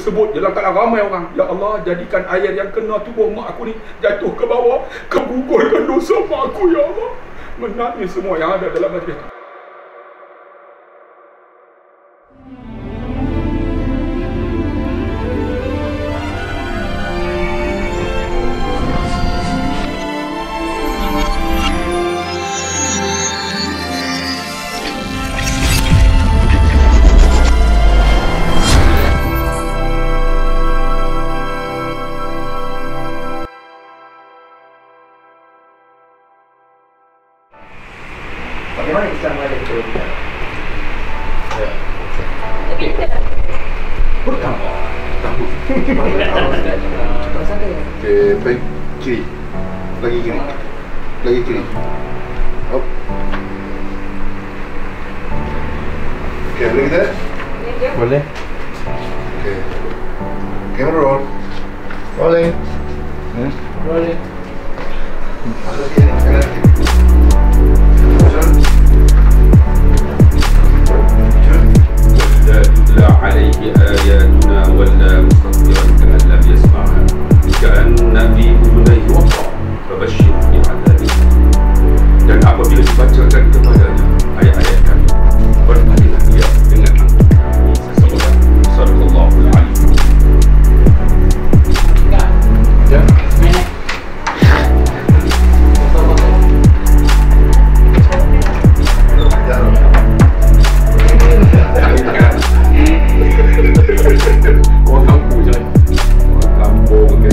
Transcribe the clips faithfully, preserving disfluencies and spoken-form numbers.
sebut dalam keadaan ramai orang, ya Allah, jadikan air yang kena tubuh mak aku ni jatuh ke bawah, kabulkan dosa mak aku, ya Allah. Menangis semua yang ada dalam majlis. Bagaimana Islam mengajak kita berbicara? Ya. Okey. Berkam. Tahu. Okey, baik kiri. Lagi kiri. Lagi kiri. Hop. Okey, boleh kita? Boleh. Okey. Camera roll. Rolling. Hmm? Boleh. Ada kiri, ada kiri. تتلى عليه آياتنا ولا مستكبرا كأن لم يسمعها كأن في أذنيه وقرا فبشره بعذاب. Dan apabila dibacakan kepadanya ayat-ayat kami, berpalinglah ia dengan angkuh kami seseorang. Sadaqallahul Alim. Ya. Orang kampung je. Orang kampung ke.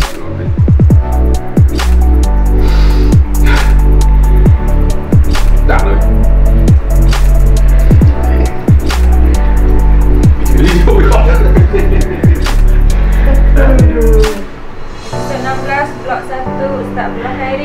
Dah lah. Video kau. enam belas blok satu Ustaz Abdullah Khairi.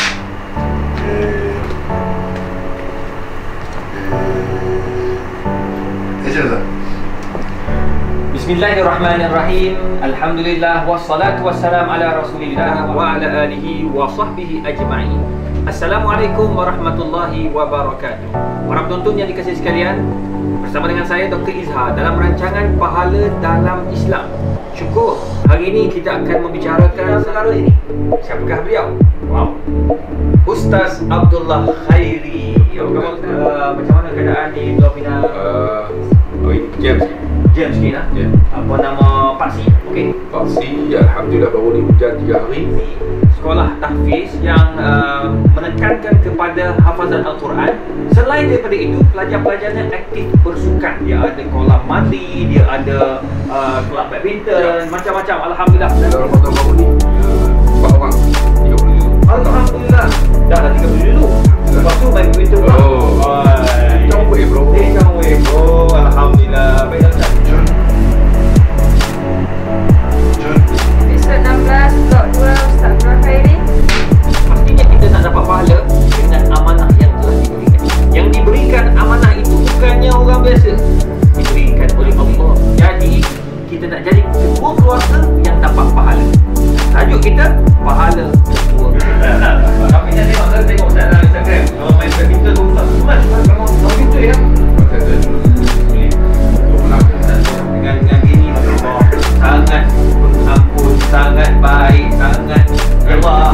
Bismillahirrahmanirrahim. Alhamdulillah wassalatu wassalam ala Rasulillah wa ala alihi wa sahbihi ajma'in. Assalamualaikum warahmatullahi wabarakatuh. Para penonton yang dikasihi sekalian, bersama dengan saya Doktor Izhar dalam rancangan Pahala dalam Islam. Syukur, hari ini kita akan membicarakan perkara ini. Siapakah beliau? Wow. Ustaz Abdullah Khairi. Ya, uh, macam mana keadaan di Pulau Pinang? Uh, Oi, James. James sikit lah. Ya. Apa nama Pak Si? Okey. Pak Si, alhamdulillah baru ni hujan tiga hari. Sekolah tahfiz yang uh, menekankan kepada hafazan Al-Quran. Selain daripada itu, pelajar-pelajarnya aktif bersukan. Dia ada kolam mandi, dia ada uh, kelab badminton, ya, macam-macam. Alhamdulillah. Dalam Ramadan baru ni empat orang, tiga puluh dulu. Alhamdulillah. Dah dah tiga puluh dulu. Lepas tu main badminton pula. Oh. Jom weh bro. Eh, jom weh bro. Alhamdulillah. Baik dah. Episod enam belas blok dua Ustaz Abdullah Khairi. Pastinya kita nak dapat pahala dengan amanah yang telah diberikan. Yang diberikan amanah itu bukannya orang biasa, diberikan oleh Allah. Jadi kita nak jadi ketua keluarga yang dapat pahala. Tajuk kita pahala ketua. Tapi saya tengok, saya tengok Ustaz dalam Instagram, kalau main badminton tu Ustaz Suman, kalau main badminton ya. Dengan dengan ini Allah sangat mengampun, sangat baik, sangat Allah.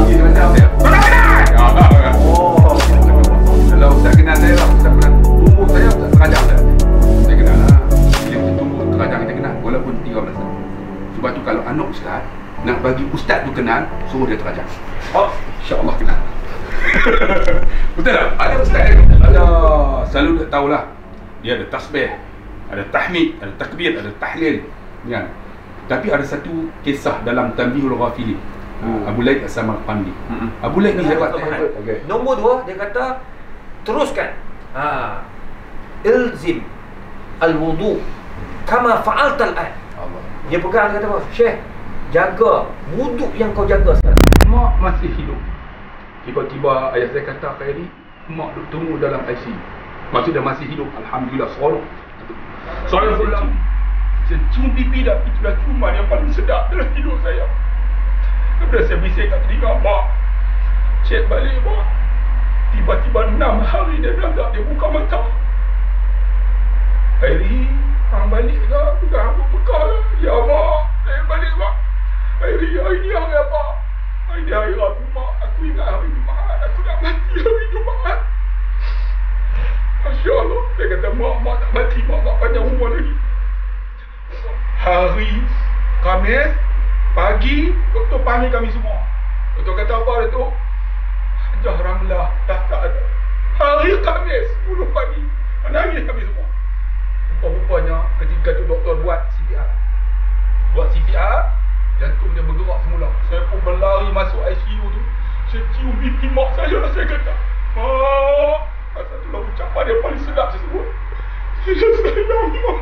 Oh. Kalau Ustaz kenal saya lah, Ustaz pernah tumbuh saya, Ustaz terajang saya. Saya kenal lah. Bila kita tumbuh terajang kita kenal, walaupun tiga belas tahun. Sebab tu kalau anak Ustaz nak bagi Ustaz tu kenal, suruh dia terajang. Oh, insya-Allah kenal. Betul tak? Ada Ustaz yang ada, selalu dia tahulah. Dia ada tasbih, ada tahmid, ada takbir, ada tahlil, kan? Tapi ada satu kisah dalam Tanbihul Ghafilin. Hmm. Abu Laith As-Samarqandi. Hmm. Abu Laith ni hebat. Okay. Nombor dua, dia kata teruskan. Ha. Ilzim al-wudu kama fa'alta al-an. Allah. Dia pegang, dia kata apa? Syekh, jaga wuduk yang kau jaga sekarang. Mak masih hidup. Tiba-tiba ayah saya kata, Khairi, mak duk tunggu dalam I C U. Maksudnya masih hidup. Alhamdulillah, seronok. Saya pulang, saya cium pipi dah. Itulah ciuman yang paling sedap dalam hidup saya. Kemudian saya bising kat telinga, mak, cek balik mak. Tiba-tiba enam hari dia dah dia buka mata. Khairi, hang balik ke? Pegang apa bekal? Ya mak, hari Khamis pagi doktor panggil kami semua. Doktor kata apa Datuk? Hajah Ramlah dah tak ada. Hari Khamis sepuluh pagi menangis kami semua. Rupa-rupanya ketika tu doktor buat C P R. Buat C P R, jantung dia bergerak semula. Saya pun berlari masuk I C U tu. Saya cium pipi mak saya, saya kata, "Mak, masa tu lah ucapan dia paling sedap saya sebut. Saya sayang mak."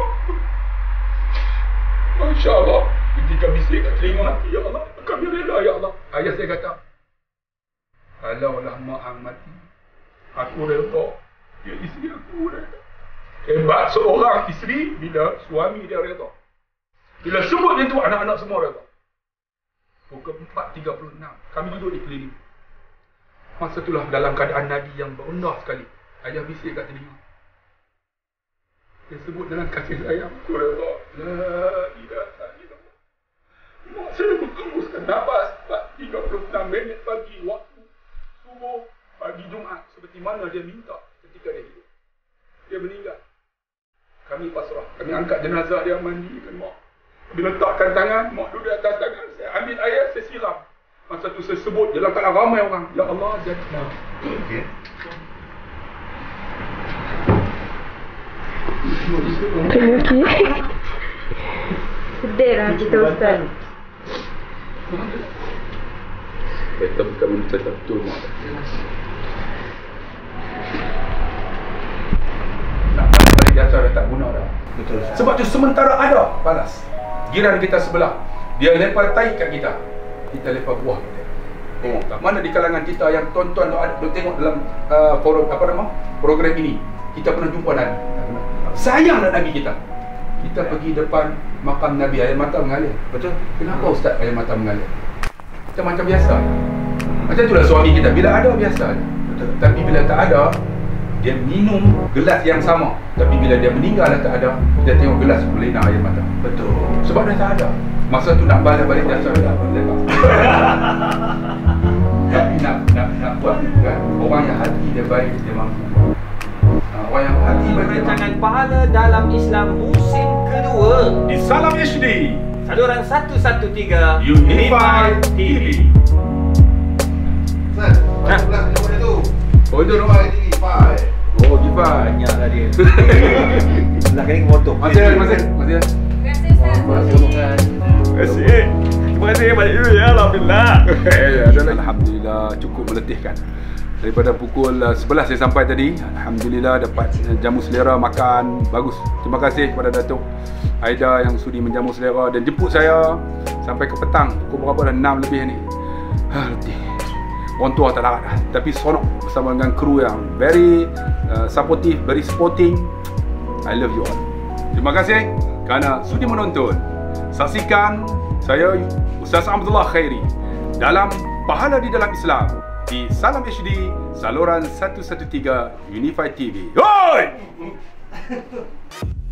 Masya Allah, ketika bisik kat telinga hati, ya Allah, kami rela ya Allah. Ayah saya kata, "Kalaulah mak hang mati, aku rela. Dia isteri aku rela." Hebat seorang isteri bila suami dia rela. Bila sebut dia tu, anak-anak semua rela. Pukul empat tiga puluh enam, kami duduk di klinik. Masa itulah dalam keadaan nadi yang berendah sekali. Ayah bisik kat telinga. Dia sebut dengan kasih sayang, aku rela. La ilaha illallah. Mak saya menghembuskan nafas empat tiga puluh enam minit pagi waktu subuh pagi Jumaat seperti mana dia minta ketika dia hidup. Dia meninggal. Kami pasrah. Kami angkat jenazah dia, mandikan mak. Bila letakkan tangan, mak duduk di atas tangan. Saya ambil air, saya siram. Masa tu saya sebut dalam keadaan ramai orang. Ya Allah, jadilah. Okey. Okey. Sedih lah kita Ustaz. Betul kami cerita betul mak. Nak balik jasa dah tak guna dah. Betul. Sebab tu sementara ada panas. Jiran kita sebelah, dia lempar tai kat kita. Kita lempar buah kita. Tengok tak mana di kalangan kita yang tuan-tuan duk ada tengok dalam uh, forum apa nama? Program ini. Kita pernah jumpa Nabi. Sayanglah Nabi kita. Kita pergi depan makam Nabi, air mata mengalir. Betul? Kenapa Ustaz air mata mengalir? Kita macam biasa. Macam itulah suami kita. Bila ada biasa. Betul. Tapi bila tak ada, dia minum gelas yang sama. Tapi bila dia meninggal dah tak ada, dia tengok gelas berlena air mata. Betul. Sebab dah tak ada. Masa tu nak balik-balik jasa dah pun lepas. Tapi nak nak nak buat kan. Orang yang hati dia baik, dia mampu. Orang yang hati baik, dia Rancangan Pahala dalam Islam musim kedua di Salam H D saluran seratus tiga belas Unified T V. Ustaz, Hah? sebelah telefonnya tu. Oh itu Rumah rumah. T V, Pai. Oh Gifai. banyaklah dia. Sebelah kini motor. Masih masih masih. Terima kasih Ustaz. Asyik. Terima kasih balik dulu ya. Alhamdulillah. Alhamdulillah cukup meletihkan. Daripada pukul sebelas saya sampai tadi, alhamdulillah dapat jamu selera, makan bagus. Terima kasih kepada Datuk Aida yang sudi menjamu selera dan jemput saya sampai ke petang. Pukul berapa dah? enam lebih ni. Ha, letih. Orang tua tak larat dah. Tapi seronok bersama dengan kru yang very uh, supportive, very supporting. I love you all. Terima kasih kerana sudi menonton. Saksikan saya Ustaz Abdullah Khairi dalam Pahala di dalam Islam di Salam H D saluran seratus tiga belas Unified T V. Hoi!